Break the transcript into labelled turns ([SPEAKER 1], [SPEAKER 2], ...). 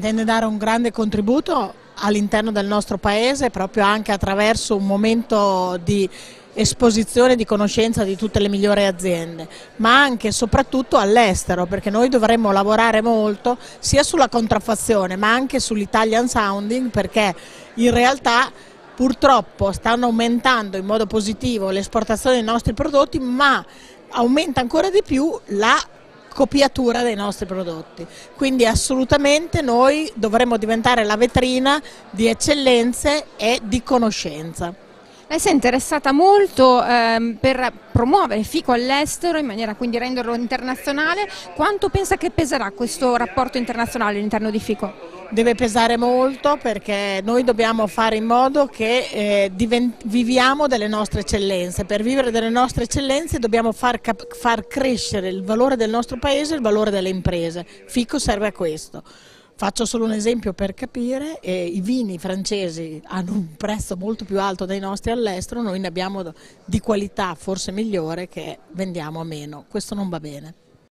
[SPEAKER 1] intende dare un grande contributo all'interno del nostro paese, proprio anche attraverso un momento di esposizione, di conoscenza di tutte le migliori aziende, ma anche e soprattutto all'estero, perché noi dovremmo lavorare molto sia sulla contraffazione ma anche sull'Italian sounding, perché in realtà purtroppo stanno aumentando in modo positivo le esportazioni dei nostri prodotti, ma aumenta ancora di più la copiatura dei nostri prodotti. Quindi assolutamente noi dovremmo diventare la vetrina di eccellenze e di conoscenza.
[SPEAKER 2] Lei si è interessata molto per promuovere FICO all'estero in maniera quindi renderlo internazionale. Quanto pensa che peserà questo rapporto internazionale all'interno di FICO?
[SPEAKER 1] Deve pesare molto, perché noi dobbiamo fare in modo che viviamo delle nostre eccellenze. Per vivere delle nostre eccellenze dobbiamo far crescere il valore del nostro paese e il valore delle imprese. FICO serve a questo. Faccio solo un esempio per capire: i vini francesi hanno un prezzo molto più alto dei nostri all'estero, noi ne abbiamo di qualità forse migliore che vendiamo a meno. Questo non va bene.